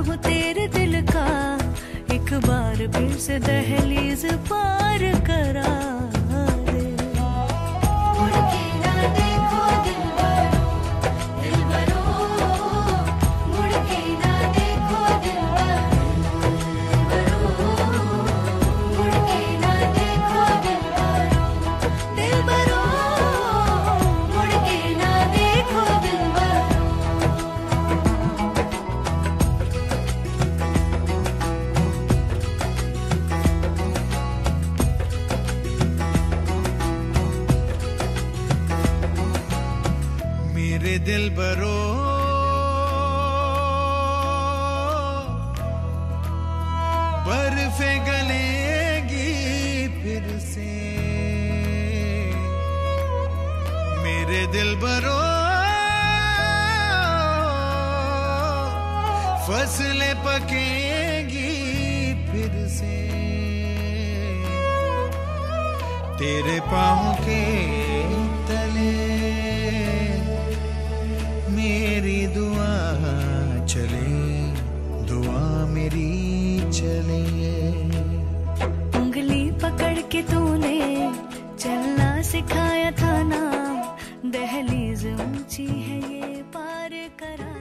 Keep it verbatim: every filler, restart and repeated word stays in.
हूँ तेरे दिल का, एक बार फिर से दहलीज पार करा दे। मुड़ के ना देखो दिलबरो, दिलबरो, मुड़ के ना देखो दिलबरो, मुड़ के ना देखो दिलबरो, दिलबरो, मुड़ के ना देखो दिलबरो। मेरे दिलबरो, बर्फे गलेगी फिर से। मेरे दिलबरो, फसलें पकेगी फिर से। तेरे पाँव के तले मेरी दुआ चले, दुआ मेरी चले। उंगली पकड़ के तूने चलना सिखाया था ना, दहलीज ऊंची है ये पार करा।